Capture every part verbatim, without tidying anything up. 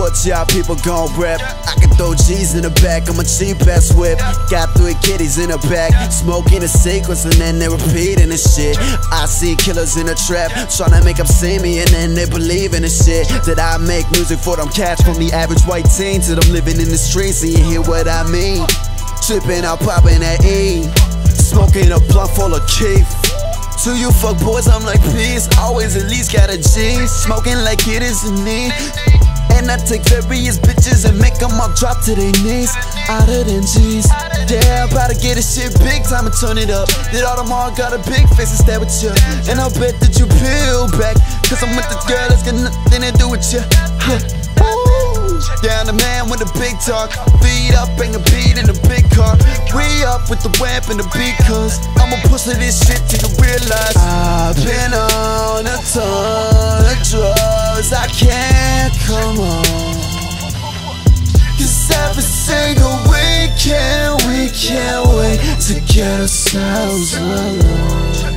what y'all people gon' rep? I can throw G's in the back of my cheap ass whip. Got three kitties in the back, smoking a sequence and then they repeating the shit. I see killers in the trap, tryna make them see me and then they believe in the shit. That I make music for them cats, from the average white teen to them living in the streets, and you hear what I mean. Tripping out, popping that E, smoking a blunt full of Keef. To you fuck boys, I'm like peace, always at least got a G. Smoking like it is a need, and I take various bitches and make them all drop to their knees. Hotter than G's, yeah, I'm about to get this shit big time and turn it up. Did all them all got a big face and stare with you, and I'll bet that you peel back, cause I'm with the girl that's got nothing to do with you. Yeah, I'm the man with the big talk, feet up, bang a beat in the big car. We up with the wamp and the beat, cause I'ma push this shit till you realize I've been on a ton of drugs, I can't come on. Cause every single weekend we can't wait to get ourselves alone.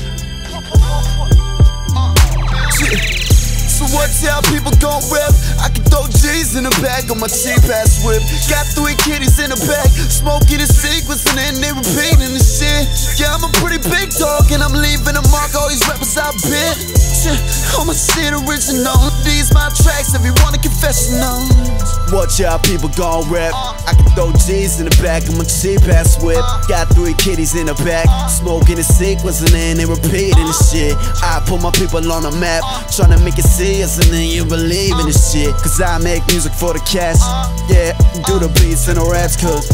So what y'all people gon' rep? I can throw G's in the back of my cheap ass whip. Got three kitties in the back, smoking a sequence and then they repeating the shit. Yeah, I'm a pretty big dog and I'm leaving a mark, all these rappers I've been. I'ma shit original, these my tracks, if you want a confessional. What y'all people gon' rep? I can throw G's in the back of my cheap ass whip. Got three kitties in the back, smoking a sequence and then they repeating the shit. I put my people on the map, tryna make it serious and then you believe in this shit. Cause I make music for the cash, yeah, do the beats and the raps, cause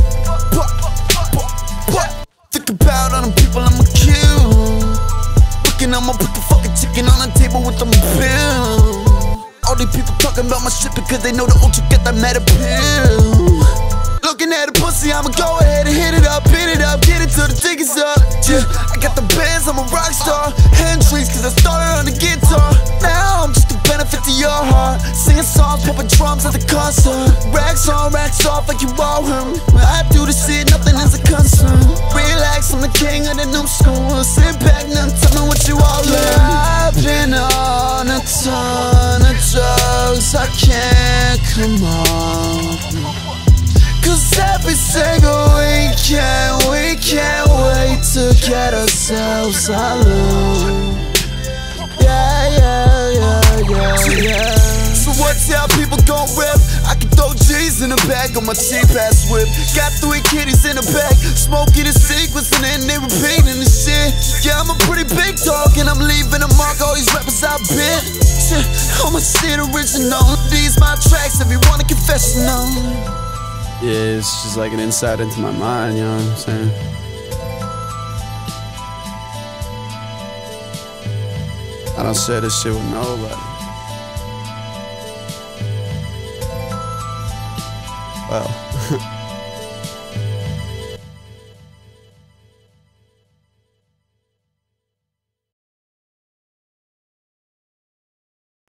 think about all them people I'ma kill. Looking, I'ma put the fucking chicken on the table with them bill. All these people talking about my shit because they know the ultra get that mad appeal. Looking at a pussy, I'ma go ahead and hit it up, hit it up, get it till the tickets up. Yeah, I got the bands, I'm a rock star. Hendrix, cause I started on the guitar. Now I'm just a benefit to your heart, singing songs, pumping drums at the concert. Racks on, racks off like you all him. I do this shit, nothing is a concern. Relax, I'm the king of the new school. Sit back now and tell me what you all learn. I've been on a ton of drugs, I can't come on. Cause every single weekend we can't wait to get ourselves alone. Yeah, yeah, yeah, yeah, yeah. So what y'all people gon' rep? I can throw G's in the back of my cheap ass whip. Got three kitties in the back, smoking a sequence and then they repeating the shit. Yeah, I'm a pretty big dog and I'm leaving a mark, all these rappers I've been. I'ma shit original, these my tracks, if you want a confessional. Yeah, it's just like an insight into my mind, you know what I'm saying? I don't share this shit with nobody. Well,